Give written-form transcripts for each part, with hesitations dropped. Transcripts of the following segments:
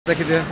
देखी दिए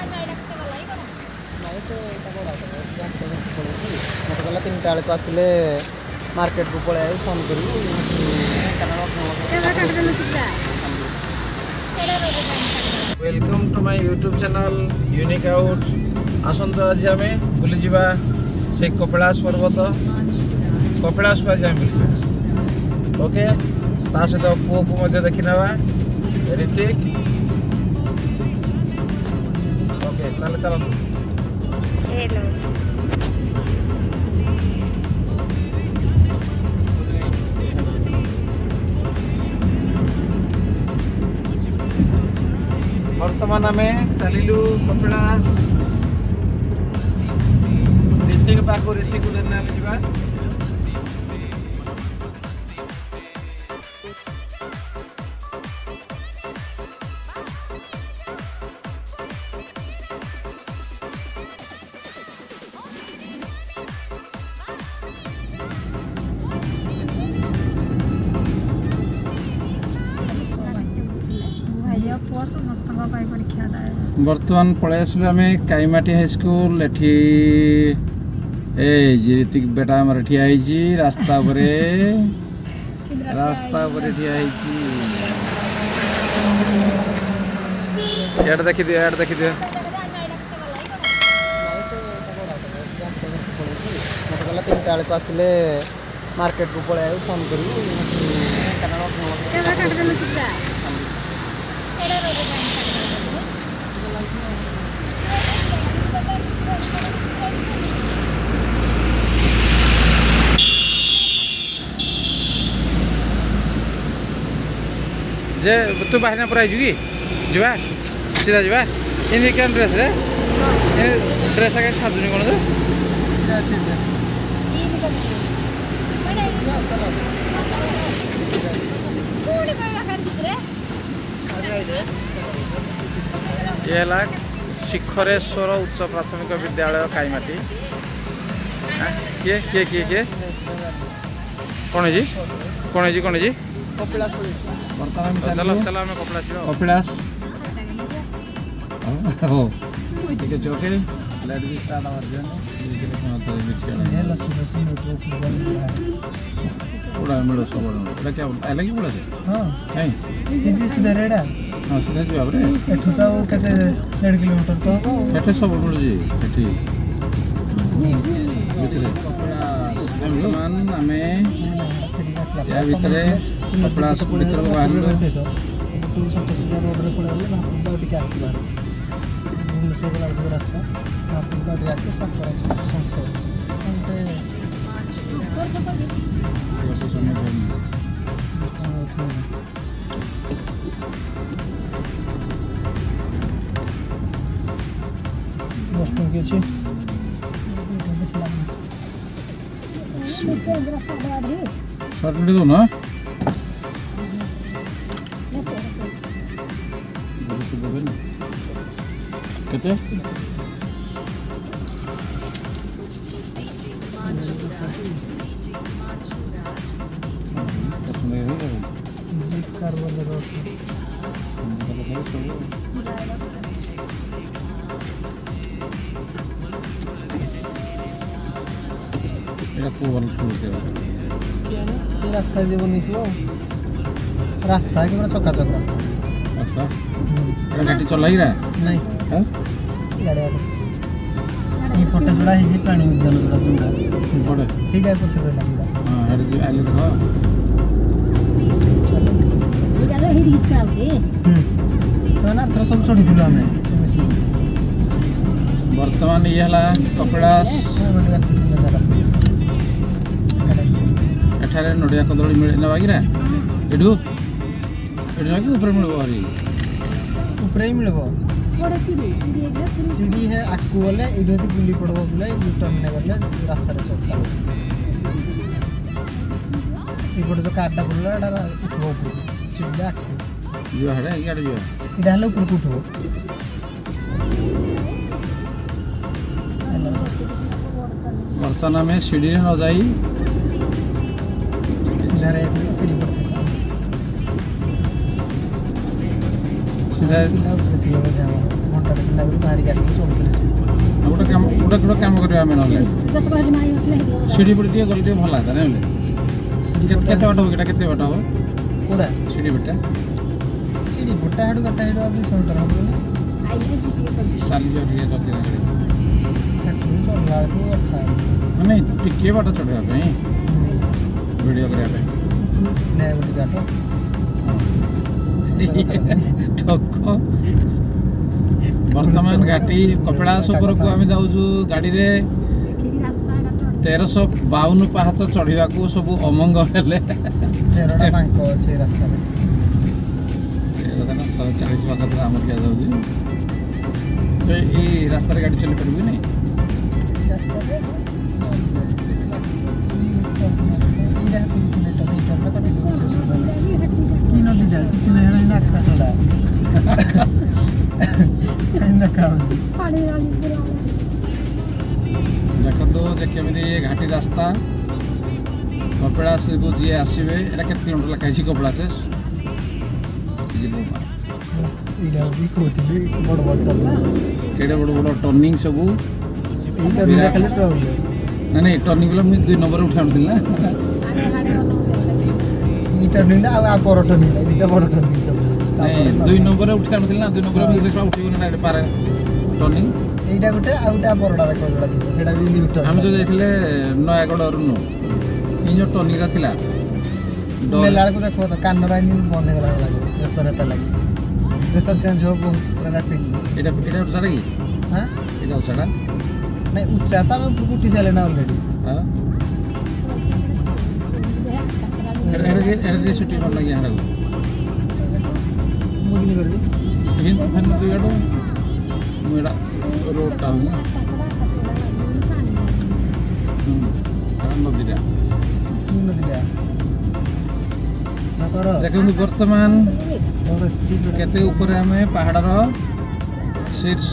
मत गला 3टा बेलू आसिले मार्केट को पड़े फोन करी welcome to my YouTube channel यूनिक आउट आसत आज आम बुली जा से कपिलास पर्वत कपिलास को आज आम बुली ओके ता सहित पुओ को देखी ना ऋतिक ओके चल चलो वर्तमान आम चलू कपिलास ऋतिक पाक ऋतिक को देना जा बर्तमान पलि आसलु आम काईमाटी हाईस्कल एठी ऋतिक बेटा आमर ठिया रास्ता ठिया एड देखी दियो मत गला 3टा बेलू आसिले मार्केट को पड़े फोन करी जे तू बाहर पर आइजु कि जुआ सीधा जुआ इन केन ड्रेस रे ड्रेस आगे साजुनी कोन ये शिखरेश्वर उच्च प्राथमिक विद्यालय काईमाटी किए किए किए किए कौन है कपिलास चलो चलो आम कपिलास हो ठीक है okay let be start our पूरा मिलो सब एटा क्या अलग ही बोला हां नहीं जी सीधा रेडा हां सीधा जो आपरे एठू तो कते 1.5 किलोमीटर तो एटे सब मिलो जी एठी भीतर कपिलास वर्तमान आमे या भीतर कपिलास भीतर को बाहर रोड रे पड़े ना टिके आती बार भुवनेश्वर रास्ता आपन का जाके सब कर शॉर्ट वीडियो दो ना कितने रास्ता जो बनी रास्ता कि चका चक रास्ता गाड़ी चल नहीं हाँ पटे जोड़ा है पानी उद्यान जोड़ा ठीक है कुछ हाँ आइले थोड़ा सब चढ़ी आम वर्तमान ये कपिलास एठारे नड़िया कदली मिले ना बाकी एठू कि ऊपर मिल ऊपर ही मिल सीढ़ी है आगू गले ये बुली पड़ब बोले टर्न ने गले रास्ता चल ये जो कारटा पड़ा उठब सीढ़ी आगू जो है इे जो इटा हेल्ले ऊपर उठब बर्तमान में सीढ़ी न जाई सीढ़ी सीधा ହାରିକି ଆସିଥିଲି ଚଢ଼ୁଥିଲି ଗୋଟେ କାମ କରିବା ଆମେ ନହେଲେ ସିଡ଼ି ପଟେ ଟିକେ ଗଲେ ଟିକେ ଭଲ ଲାଗନ୍ତା ନାଇଁ କେତେ ବାଟ ହବ ଏଇଟା କେତେ ବାଟ ହବ କୋଉଟା ସିଡ଼ି ପଟେ ସିଡ଼ି ଗୋଟା ହାଡ଼ୁ କେତେ ହାଡ଼ୁ ଆଉ 200 ମିଟର ହବ ନା ଚାଲିଯିବ ଟିକେ ରଖିବା ସେଠୁ ଚଢ଼ିଲା ବେଳକୁ କଥା ମାନେ ଟିକେ ବାଟ ଚଢ଼ିବା ପାଇଁ ଭିଡ଼ିଓ କରିବା ପାଇଁ ନାଇଁ ଗୋଟେ ଗାଟ ଠକ ବର୍ତ୍ତମାନ ଘାଟି କପିଳାସ ଉପରକୁ ଆମେ ଯାଉଛୁ ଗାଡ଼ିରେ 1352 ପାହାଚ ଚଢ଼ିବାକୁ ସବୁ ଅମଙ୍ଗ ହେଲେ 13ଟା ବାଙ୍କ ଅଛି ରାସ୍ତାରେ 140 ପାଖରେ ଆମର ଦିଆଯାଉଛି ତ ଏଇ ରାସ୍ତାରେ ଗାଡ଼ି ଚଲେଇ ପାରିବୁନି ଦେଖନ୍ତୁ ଯେ କେମିତି ଘାଟି ରାସ୍ତା କପିଳାସକୁ ଯିଏ ଆସିବେ ଏଇଟା କେତେ କିଲୋମିଟର ଲେଖା ହେଇଛି କପିଳାସ କେଡ଼େ ବଡ଼ ବଡ଼ ଟର୍ଣ୍ଣିଂ ସବୁ ନାଇଁ ଟର୍ଣ୍ଣିଂ ବୋଲେ ମୁଇଁ 2 ନମ୍ବର ଉଠି ଆଣୁଥିଲି ନା ନାଇଁ 2 ନମ୍ବରରେ ଉଠି ଆଣୁଥିଲି ନା 2 ନମ୍ବର ଉଠିବନି ନା ଏଠି ପାରେ ଟର୍ଣ୍ଣିଂ এইটা গোটে আর গোটে বড়টা দেখো যেটা দিব সেটা বি লিমিট আমি তো যাইছিলে নয়াগড় নু এই যে টর্নিংটা ଥିଲା ନେଲାବେଳକୁ ଦେଖ ତ କାନର ଆଇନି ବନ୍ଦ ହେଇଗଲା ଲାଗେ ପ୍ରେସର ଏତେ ଲାଗେ ପ୍ରେସର ଚେଞ୍ଜ ହବ ବହୁତ ପୁରା ରାପିଡଲି এটা ଉଚ୍ଚାଟା କି হ্যাঁ এটা ଉଚ୍ଚାଟା ନାଇଁ ଉଚ୍ଚା ତ ଆମେ ଉପରକୁ ଉଠି ସାରିଲେ ନା ଅଲରେଡି ହଁ ଏଟା ଛୁଟି ଭଲ ଲାଗେ ହାଡ଼କୁ ମୁଁ କିନି କରିବି କିନ୍ତୁ ଫେନ୍ ଦୁଇଆଡ଼ୁ ମୁଁ ଏଇଟା ରୋଡ଼ଟା ହଉ ନଦୀଟା କି ନଦୀଟା ନା କର ଦେଖନ୍ତୁ ବର୍ତ୍ତମାନ କେତେ ଉପରେ ଆମେ ପାହାଡ଼ର ଶୀର୍ଷ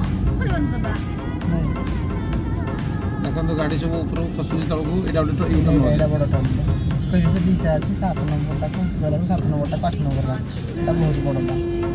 ଦେଖନ୍ତୁ ଗାଡ଼ି ସବୁ ଉପରକୁ ଖସୁଛି ତଳକୁ ଏଇଟା ଗୋଟେ ଏଇଟା ବଡ଼ ଟର୍ନ କହିଲେ ଦୁଇଟା ଅଛି 7 ନମ୍ବରଟା କହିଲା 7 ନମ୍ବରଟା 8 ନମ୍ବରଟା ଏଇଟା ବହୁତ ବଡ଼ଟା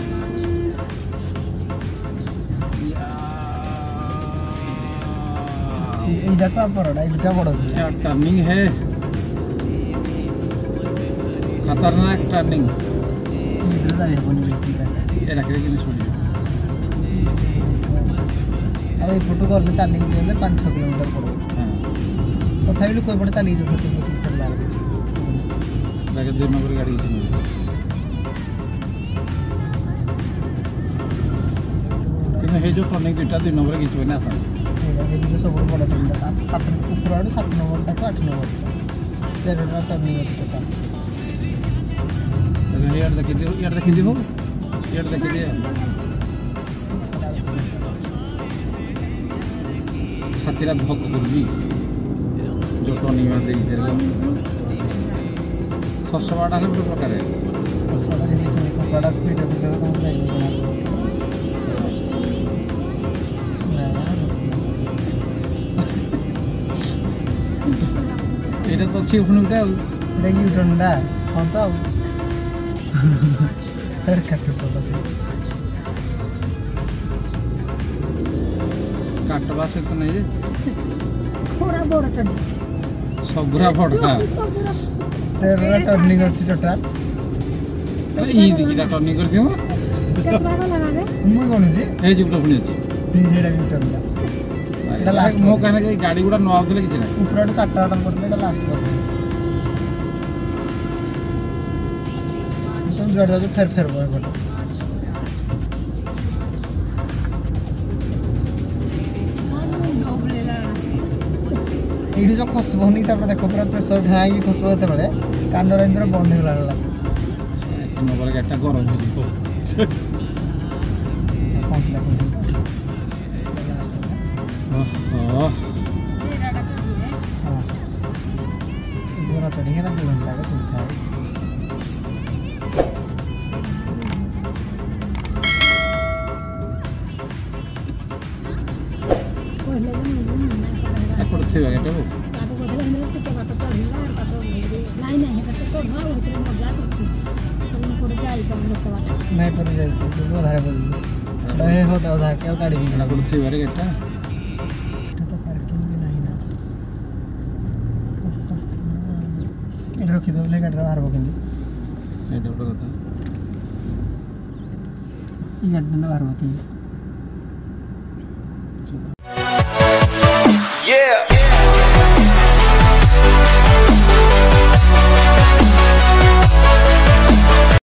এইটা তো বড়টা এইটা বড় क्या टर्निंग है खतरनाक टर्निंग স্পিড যাই হবনি ব্যক্তিটা ये रख रहे जिनिस पड़ी আর এই ফটো করলে চালিয়ে গেলে 5-6 কিলোমিটার পড়বে हाँ তথাপি লোক পড়ে চালিয়ে যেতে 3 কিলোমিটার লাগবে लगे 2 नंबर गाड़ी इसमें কিন্তু এই যে টর্নিং দুইটা 2 নম্বরে কিছু না আসা এইগুলো সব বড় টর্নিংটা 7 উপর আড়ে 7 নম্বরটা তো 8 নম্বরটা তেরোটা টর্নিং আছে টোটাল यार देखी दियो यार देखी दियो छातीरा धक करजी जो टर्निंग में देई देलो खसवाड़ा है बड़ प्रकार है कसवाड़ा स्पीड विषय तो नहीं এটা তো আছে উঠুনটা দেখি উঠোনটা কোন তো আর কাটতে তো আছে কাটবা সে তো নাই রে थोड़ा बड़ा टर्न সবগুলা পড়া তেরোটা টর্নিং আছে টোটাল এই দিকিটা টর্নিং করে দিও चटवा लगा रे ମୁଁ ଗଣୁଛି এই যে পুଣି ଅଛି ହେଡ଼ା ବି ଟର୍ନିଂ এটা লাস্ট মো কানে এই গাড়ি গুড়া ন আউতলে কিছু না ଉପରଠୁ 4ଟା ଟର୍ନ କରିଥିଲେ ଏଇଟା ଲାଷ୍ଟ କରିଥିଲେ ତମେ ଯୁଆଡ଼େ ଯାଉଛ ଫେର ବୟ ଗୋଟେ ଏଇଠି ଯେଉଁ ଖସିବନି ତାପରେ ଦେଖ ପୁରା ପ୍ରେସର ଢାଇକି ଖସିବ ଯେତେବେଳେ କାନର ଏମିତି ବନ୍ଦ ହେଇଗଲା ନମ୍ବର ଗାଡ଼ିଟା ଗରମ ହେଇଯିବ ପହଞ୍ଚିଲା ଓହୋ ହଁ ଏଇଗୁଡ଼ା ଚଢ଼ିକି ନା 2 ଘଣ୍ଟା ଚଢ଼ିଥାଏ पहले दिन ଏପଟେ ଥିବା ଗାଡ଼ିଟାକୁ काटो को धरे ने टिके बात चढ़िला काटो नहीं नहीं है तो चढ़वा उतरे मजा करती तो पड़ जाई पर लोग बात ନାଇଁ ପରି ଯାଇଛି ଅଧିକ ପଡ଼ିଯିବ ଡହେ ହଉ ଅଧା କେଉ ଗାଡ଼ି ବି ଏଇଟା କୋଉଠି ଥିବାରେ ଗାଡ଼ିଟା ଏଟା ତ ପାର୍କିଂ ବି ନାହିଁ ନା ଏଟା ରଖିଦେଲେ ଗାଡ଼ିଟା ବାହାରିବ କେମିତି ଏଇଟା ଗୋଟେ କଥା এই গাড়িটা বাহারব কেମିତି Yeah.